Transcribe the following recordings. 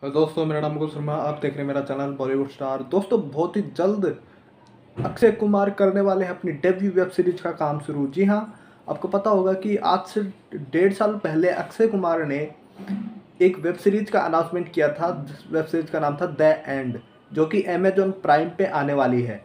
दोस्तों, मेरा नाम मुकुल शर्मा। आप देख रहे हैं मेरा चैनल बॉलीवुड स्टार। दोस्तों, बहुत ही जल्द अक्षय कुमार करने वाले हैं अपनी डेब्यू वेब सीरीज का काम शुरू। जी हाँ, आपको पता होगा कि आज से 1.5 साल पहले अक्षय कुमार ने एक वेब सीरीज का अनाउंसमेंट किया था। जिस वेब सीरीज का नाम था द एंड, जो कि अमेजॉन प्राइम पे आने वाली है,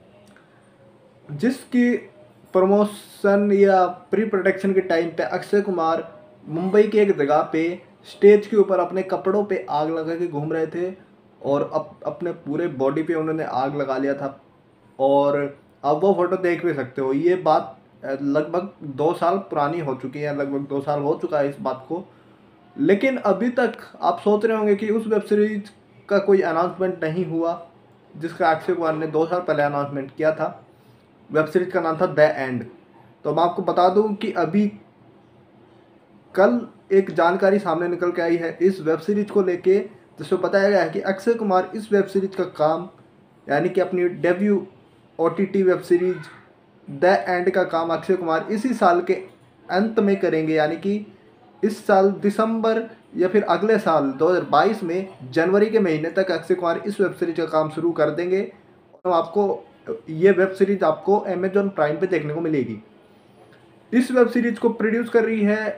जिसकी प्रमोशन या प्री प्रोडक्शन के टाइम पे अक्षय कुमार मुंबई की एक जगह पे स्टेज के ऊपर अपने कपड़ों पे आग लगा के घूम रहे थे और अपने पूरे बॉडी पे उन्होंने आग लगा लिया था। और अब वो फोटो देख भी सकते हो। ये बात लगभग 2 साल पुरानी हो चुकी है, लगभग 2 साल हो चुका है इस बात को। लेकिन अभी तक आप सोच रहे होंगे कि उस वेब सीरीज का कोई अनाउंसमेंट नहीं हुआ, जिसका अक्षय कुमार ने 2 साल पहले अनाउंसमेंट किया था। वेब सीरीज का नाम था द एंड। तो मैं आपको बता दूं कि अभी कल एक जानकारी सामने निकल के आई है इस वेब सीरीज को लेके, जिसमें बताया गया है कि अक्षय कुमार इस वेब सीरीज का काम, यानी कि अपनी debut OTT web series the end का काम अक्षय कुमार इसी साल के अंत में करेंगे। यानी कि इस साल दिसंबर या फिर अगले साल 2022 में जनवरी के महीने तक अक्षय कुमार इस वेब सीरीज का काम शुरू कर देंगे। और आपको ये वेब सीरीज आपको अमेजॉन प्राइम पे देखने को मिलेगी। इस वेब सीरीज को प्रोड्यूस कर रही है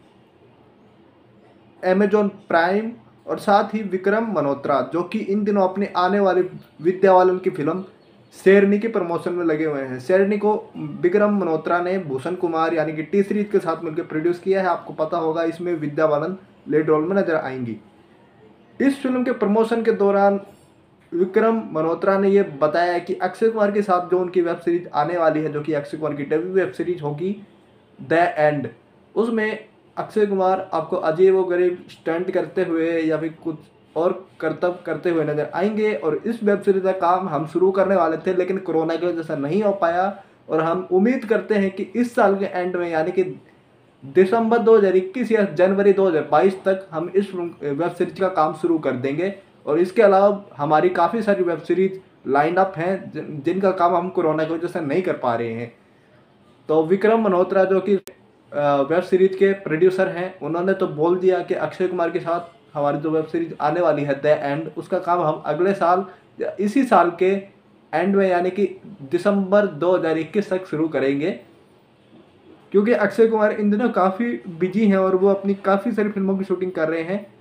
अमेजॉन प्राइम, और साथ ही विक्रम मल्होत्रा, जो कि इन दिनों अपने आने वाली विद्या बालन की फिल्म शेरनी के प्रमोशन में लगे हुए हैं। शेरनी को विक्रम मल्होत्रा ने भूषण कुमार यानी कि टी सीरीज के साथ मिलकर प्रोड्यूस किया है। आपको पता होगा इसमें विद्या बालन लीड रोल में नजर आएंगी। इस फिल्म के प्रमोशन के दौरान विक्रम मल्होत्रा ने यह बताया कि अक्षय कुमार के साथ जो उनकी वेब सीरीज आने वाली है, जो कि अक्षय कुमार की डेब्यू वेब सीरीज होगी द एंड, उसमें अक्षय कुमार आपको अजीब व गरीब स्टंट करते हुए या फिर कुछ और करतब करते हुए नजर आएंगे। और इस वेब सीरीज का काम हम शुरू करने वाले थे, लेकिन कोरोना की वजह से नहीं हो पाया। और हम उम्मीद करते हैं कि इस साल के एंड में, यानी कि दिसंबर 2021 या जनवरी 2022 तक हम इस वेब सीरीज का काम शुरू कर देंगे। और इसके अलावा हमारी काफ़ी सारी वेब सीरीज लाइन अप हैं जिनका काम हम कोरोना की वजह से नहीं कर पा रहे हैं। तो विक्रम मल्होत्रा, जो कि वेब सीरीज के प्रोड्यूसर हैं, उन्होंने तो बोल दिया कि अक्षय कुमार के साथ हमारी जो वेब सीरीज आने वाली है द एंड, उसका काम हम अगले साल या इसी साल के एंड में, यानी कि दिसंबर 2021 तक शुरू करेंगे। क्योंकि अक्षय कुमार इन दिनों काफ़ी बिजी हैं और वो अपनी काफ़ी सारी फिल्मों की शूटिंग कर रहे हैं।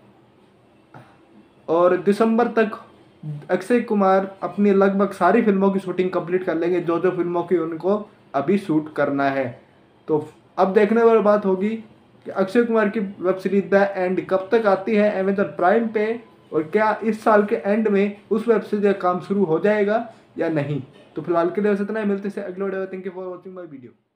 और दिसंबर तक अक्षय कुमार अपनी लगभग सारी फिल्मों की शूटिंग कंप्लीट कर लेंगे, जो जो फिल्मों की उनको अभी शूट करना है। तो अब देखने वाली बात होगी कि अक्षय कुमार की वेब सीरीज द एंड कब तक आती है अमेजन प्राइम पे, और क्या इस साल के एंड में उस वेब सीरीज का काम शुरू हो जाएगा या नहीं। तो फिलहाल के लिए बस इतना ही। मिलते हैं अगले video. Thank you for watching my video.